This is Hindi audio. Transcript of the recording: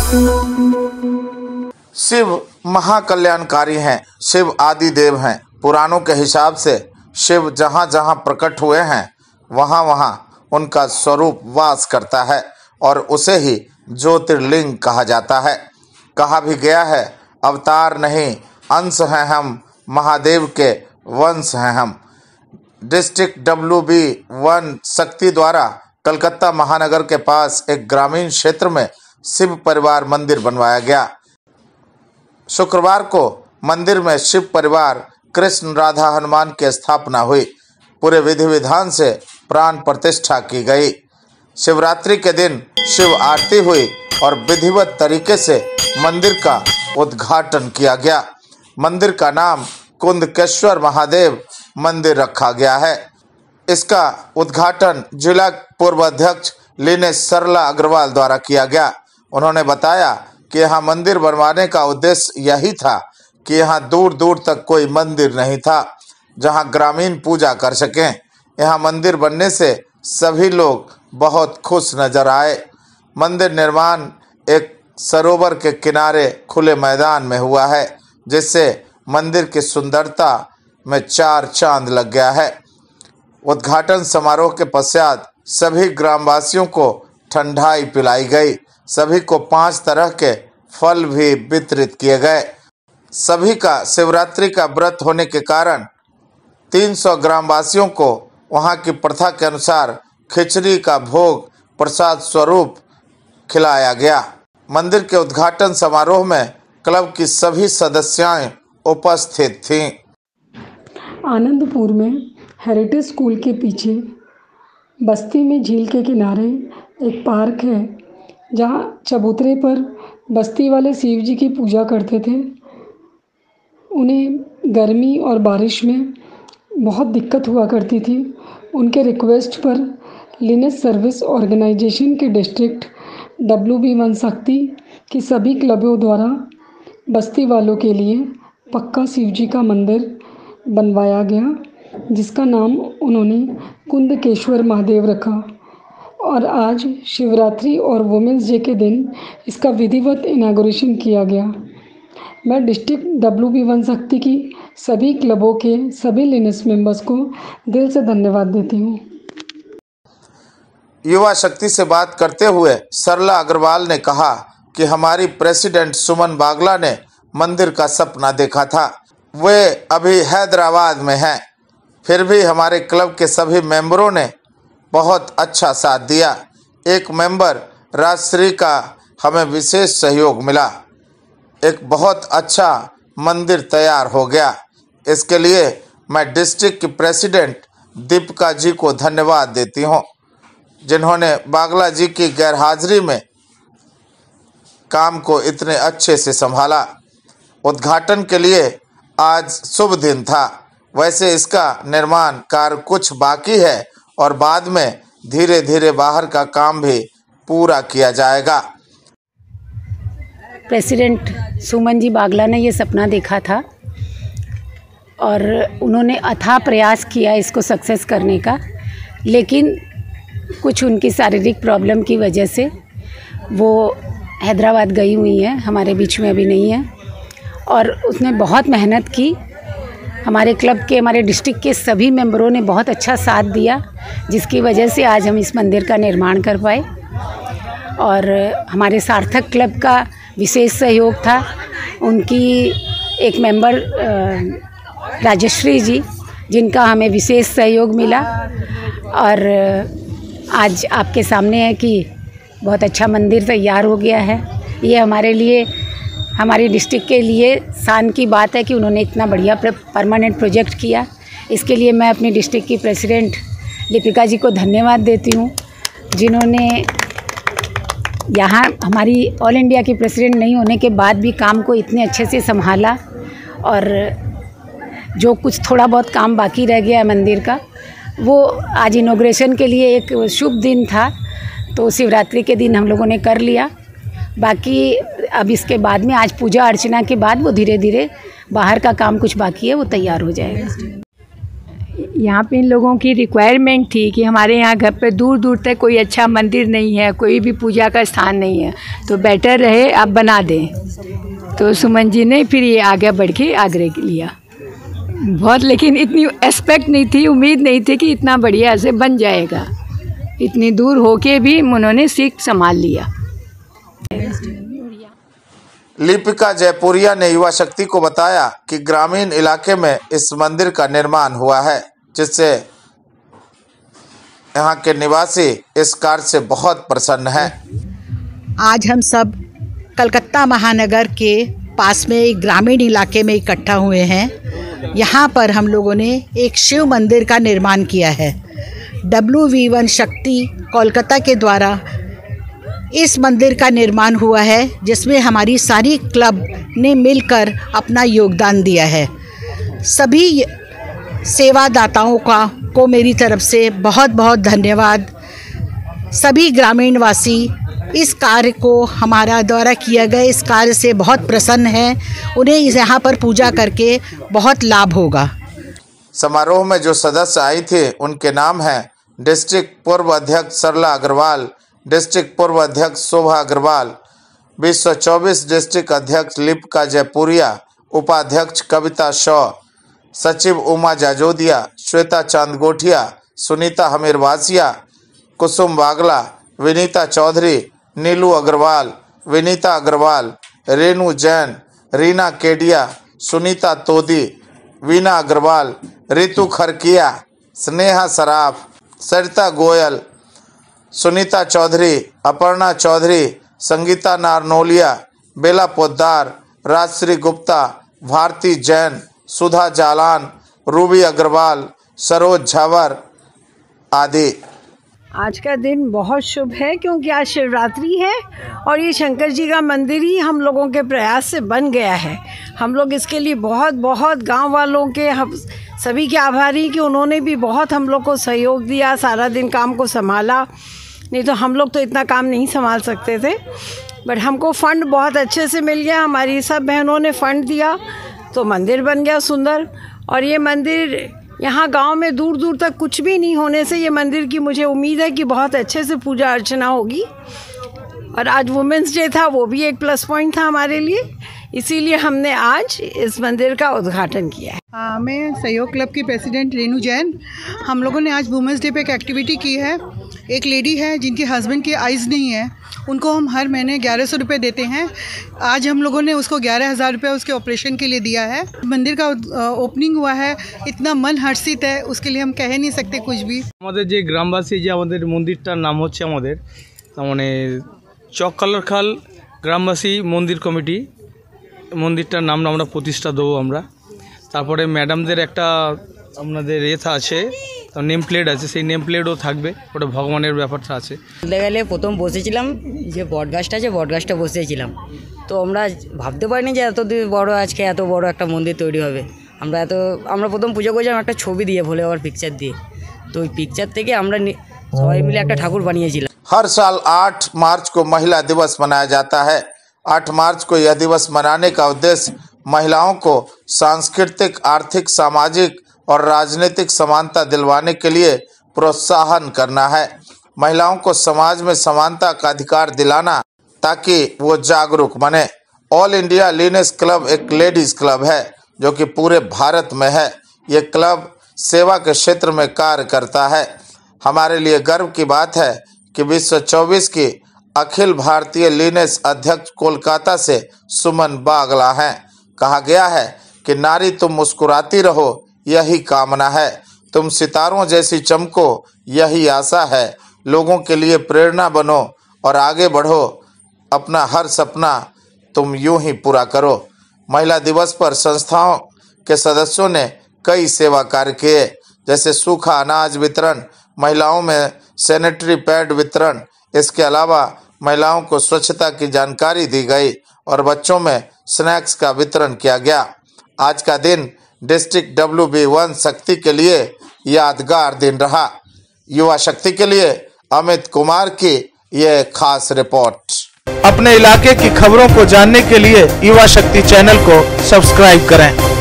शिव महाकल्याणकारी हैं, शिव आदि देव हैं। पुराणों के हिसाब से शिव जहाँ जहाँ प्रकट हुए हैं वहाँ वहाँ उनका स्वरूप वास करता है और उसे ही ज्योतिर्लिंग कहा जाता है। कहा भी गया है, अवतार नहीं अंश हैं हम, महादेव के वंश हैं हम। डिस्ट्रिक्ट WB1 शक्ति द्वारा कलकत्ता महानगर के पास एक ग्रामीण क्षेत्र में शिव परिवार मंदिर बनवाया गया। शुक्रवार को मंदिर में शिव परिवार कृष्ण राधा हनुमान की स्थापना हुई। पूरे विधि विधान से प्राण प्रतिष्ठा की गई। शिवरात्रि के दिन शिव आरती हुई और विधिवत तरीके से मंदिर का उद्घाटन किया गया। मंदिर का नाम कुंदकेश्वर महादेव मंदिर रखा गया है। इसका उद्घाटन जिला पूर्व अध्यक्ष लीनेश सरला अग्रवाल द्वारा किया गया। उन्होंने बताया कि यहाँ मंदिर बनवाने का उद्देश्य यही था कि यहाँ दूर दूर तक कोई मंदिर नहीं था जहाँ ग्रामीण पूजा कर सकें। यहाँ मंदिर बनने से सभी लोग बहुत खुश नजर आए। मंदिर निर्माण एक सरोवर के किनारे खुले मैदान में हुआ है, जिससे मंदिर की सुंदरता में चार चांद लग गया है। उद्घाटन समारोह के पश्चात सभी ग्रामवासियों को ठंडाई पिलाई गई। सभी को 5 तरह के फल भी वितरित किए गए। सभी का शिवरात्रि का व्रत होने के कारण 300 ग्रामवासियों को वहां की प्रथा के अनुसार खिचड़ी का भोग प्रसाद स्वरूप खिलाया गया। मंदिर के उद्घाटन समारोह में क्लब की सभी सदस्याएं उपस्थित थीं। आनंदपुर में हेरिटेज स्कूल के पीछे बस्ती में झील के किनारे एक पार्क है, जहाँ चबूतरे पर बस्ती वाले शिव जी की पूजा करते थे। उन्हें गर्मी और बारिश में बहुत दिक्कत हुआ करती थी। उनके रिक्वेस्ट पर लीनेश सर्विस ऑर्गेनाइजेशन के डिस्ट्रिक्ट WB1 शक्ति की सभी क्लबों द्वारा बस्ती वालों के लिए पक्का शिव जी का मंदिर बनवाया गया, जिसका नाम उन्होंने कुंदकेश्वर महादेव रखा। और आज शिवरात्रि और वुमेंस डे के दिन इसका विधिवत इनॉग्रेशन किया गया। मैं डिस्ट्रिक्ट WB1 शक्ति की सभी क्लबों के सभी लीनेश मेंबर्स को दिल से धन्यवाद देती हूँ। युवा शक्ति से बात करते हुए सरला अग्रवाल ने कहा कि हमारी प्रेसिडेंट सुमन बागला ने मंदिर का सपना देखा था। वे अभी हैदराबाद में हैं, फिर भी हमारे क्लब के सभी मेंबरों ने बहुत अच्छा साथ दिया। एक मेंबर राजश्री का हमें विशेष सहयोग मिला। एक बहुत अच्छा मंदिर तैयार हो गया। इसके लिए मैं डिस्ट्रिक्ट की प्रेसिडेंट दीपिका जी को धन्यवाद देती हूँ, जिन्होंने बागला जी की गैरहाजिरी में काम को इतने अच्छे से संभाला। उद्घाटन के लिए आज शुभ दिन था। वैसे इसका निर्माण कार्य कुछ बाकी है और बाद में धीरे धीरे बाहर का काम भी पूरा किया जाएगा। प्रेसिडेंट सुमन जी बागला ने ये सपना देखा था और उन्होंने अथाह प्रयास किया इसको सक्सेस करने का, लेकिन कुछ उनकी शारीरिक प्रॉब्लम की वजह से वो हैदराबाद गई हुई है, हमारे बीच में अभी नहीं है। और उसने बहुत मेहनत की। हमारे क्लब के, हमारे डिस्ट्रिक्ट के सभी मेंबरों ने बहुत अच्छा साथ दिया, जिसकी वजह से आज हम इस मंदिर का निर्माण कर पाए। और हमारे सार्थक क्लब का विशेष सहयोग था। उनकी एक मेंबर राजश्री जी, जिनका हमें विशेष सहयोग मिला। और आज आपके सामने है कि बहुत अच्छा मंदिर तैयार हो गया है। ये हमारे लिए, हमारी डिस्ट्रिक्ट के लिए शान की बात है कि उन्होंने इतना बढ़िया परमानेंट प्रोजेक्ट किया। इसके लिए मैं अपनी डिस्ट्रिक्ट की प्रेसिडेंट दीपिका जी को धन्यवाद देती हूँ, जिन्होंने यहाँ हमारी ऑल इंडिया की प्रेसिडेंट नहीं होने के बाद भी काम को इतने अच्छे से संभाला। और जो कुछ थोड़ा बहुत काम बाकी रह गया है मंदिर का, वो आज इनॉग्रेशन के लिए एक शुभ दिन था, तो शिवरात्रि के दिन हम लोगों ने कर लिया। बाकी अब इसके बाद में आज पूजा अर्चना के बाद वो धीरे धीरे बाहर का काम कुछ बाकी है वो तैयार हो जाएगा। यहाँ पे इन लोगों की रिक्वायरमेंट थी कि हमारे यहाँ घर पे दूर दूर तक कोई अच्छा मंदिर नहीं है, कोई भी पूजा का स्थान नहीं है, तो बेटर रहे आप बना दें। तो सुमन जी ने फिर ये आगे बढ़ के आग्रह लिया बहुत, लेकिन इतनी एक्सपेक्ट नहीं थी, उम्मीद नहीं थी कि इतना बढ़िया से बन जाएगा। इतनी दूर होके भी उन्होंने सीख संभाल लिया। लिपिका जयपुरिया ने युवा शक्ति को बताया कि ग्रामीण इलाके में इस मंदिर का निर्माण हुआ है, जिससे यहाँ के निवासी इस कार्य से बहुत प्रसन्न हैं। आज हम सब कलकत्ता महानगर के पास में एक ग्रामीण इलाके में इकट्ठा हुए हैं। यहाँ पर हम लोगों ने एक शिव मंदिर का निर्माण किया है। WV1 शक्ति कोलकाता के द्वारा इस मंदिर का निर्माण हुआ है, जिसमें हमारी सारी क्लब ने मिलकर अपना योगदान दिया है। सभी सेवादाताओं को मेरी तरफ से बहुत बहुत धन्यवाद। सभी ग्रामीणवासी इस कार्य को हमारा द्वारा किया गया इस कार्य से बहुत प्रसन्न हैं। उन्हें यहाँ पर पूजा करके बहुत लाभ होगा। समारोह में जो सदस्य आई थे उनके नाम हैं डिस्ट्रिक्ट पूर्व अध्यक्ष सरला अग्रवाल, डिस्ट्रिक्ट पूर्व अध्यक्ष शोभा अग्रवाल, 224 डिस्ट्रिक्ट अध्यक्ष लिपिका जयपुरिया, उपाध्यक्ष कविता शॉ, सचिव उमा जाजोदिया, श्वेता चांदगोठिया, सुनीता हमीरवासिया, कुसुम बागला, विनीता चौधरी, नीलू अग्रवाल, विनीता अग्रवाल, रेणु जैन, रीना केडिया, सुनीता तोदी, वीना अग्रवाल, रितु खरकिया, स्नेहा सराफ, सरिता गोयल, सुनीता चौधरी, अपर्णा चौधरी, संगीता नारनोलिया, बेला पोद्दार, राजश्री गुप्ता, भारती जैन, सुधा जालान, रूबी अग्रवाल, सरोज झावर आदि। आज का दिन बहुत शुभ है क्योंकि आज शिवरात्रि है और ये शंकर जी का मंदिर ही हम लोगों के प्रयास से बन गया है। हम लोग इसके लिए बहुत बहुत गांव वालों के हम सभी के आभारी कि उन्होंने भी बहुत हम लोग को सहयोग दिया, सारा दिन काम को संभाला। नहीं तो हम लोग तो इतना काम नहीं संभाल सकते थे, बट हमको फ़ंड बहुत अच्छे से मिल गया। हमारी सब बहनों ने फ़ंड दिया तो मंदिर बन गया सुंदर। और ये मंदिर यहाँ गांव में दूर दूर तक कुछ भी नहीं होने से ये मंदिर की मुझे उम्मीद है कि बहुत अच्छे से पूजा अर्चना होगी। और आज वुमेंस डे था, वो भी एक प्लस पॉइंट था हमारे लिए, इसीलिए हमने आज इस मंदिर का उद्घाटन किया है। मैं सहयोग क्लब की प्रेसिडेंट रेणु जैन। हम लोगों ने आज वुमेंस डे पे एक एक्टिविटी की है। एक लेडी है जिनके हस्बैंड की आइज़ नहीं है, उनको हम हर महीने 1100 रुपये देते हैं। आज हम लोगों ने उसको 11,000 रुपये उसके ऑपरेशन के लिए दिया है। मंदिर का ओपनिंग हुआ है, इतना मन हर्षित है, उसके लिए हम कह नहीं सकते कुछ भी। हमारे जो ग्रामवासी जो हमारे मंदिर नाम होच्छे हमारे मैंने चककालारखाल ग्रामवासी मंदिर कमिटी मंदिर नाम আমরা প্রতিষ্ঠা দেবো আমরা। তারপরে ম্যাডামদের একটা আপনাদের এথা আছে, নেম প্লেট আছে, সেই নেম প্লেটও থাকবে, ওটা ভগবানের ব্যাপারটা আছে। বলতে গেলে প্রথম বসেছিলাম যে বটগাছটা আছে, বটগাছটা বসেছিলাম, তো আমরা ভাবতে পারিনি যে এত বড় আজকে এত বড় একটা মন্দির তৈরি হবে। আমরা প্রথম পুজো করেছিলাম একটা ছবি দিয়ে, ভোলে বাবার পিকচার দিয়ে, তো ওই পিকচার থেকে আমরা সবাই মিলে একটা ঠাকুর বানিয়েছিলাম। हर साल 8 मार्च को महिला दिवस मनाया जाता है। 8 मार्च को यह दिवस मनाने का उद्देश्य महिलाओं को सांस्कृतिक, आर्थिक, सामाजिक और राजनीतिक समानता दिलवाने के लिए प्रोत्साहन करना है। महिलाओं को समाज में समानता का अधिकार दिलाना ताकि वो जागरूक बने। ऑल इंडिया लीनेस क्लब एक लेडीज क्लब है जो कि पूरे भारत में है। ये क्लब सेवा के क्षेत्र में कार्य करता है। हमारे लिए गर्व की बात है कि 2024 की अखिल भारतीय लीनेस अध्यक्ष कोलकाता से सुमन बागला हैं। कहा गया है कि नारी तुम मुस्कुराती रहो, यही कामना है, तुम सितारों जैसी चमको, यही आशा है, लोगों के लिए प्रेरणा बनो और आगे बढ़ो, अपना हर सपना तुम यूं ही पूरा करो। महिला दिवस पर संस्थाओं के सदस्यों ने कई सेवा कार्य किए, जैसे सूखा अनाज वितरण, महिलाओं में सैनिटरी पैड वितरण। इसके अलावा महिलाओं को स्वच्छता की जानकारी दी गई और बच्चों में स्नैक्स का वितरण किया गया। आज का दिन डिस्ट्रिक्ट WV1 शक्ति के लिए यादगार दिन रहा। युवा शक्ति के लिए अमित कुमार की यह खास रिपोर्ट। अपने इलाके की खबरों को जानने के लिए युवा शक्ति चैनल को सब्सक्राइब करें।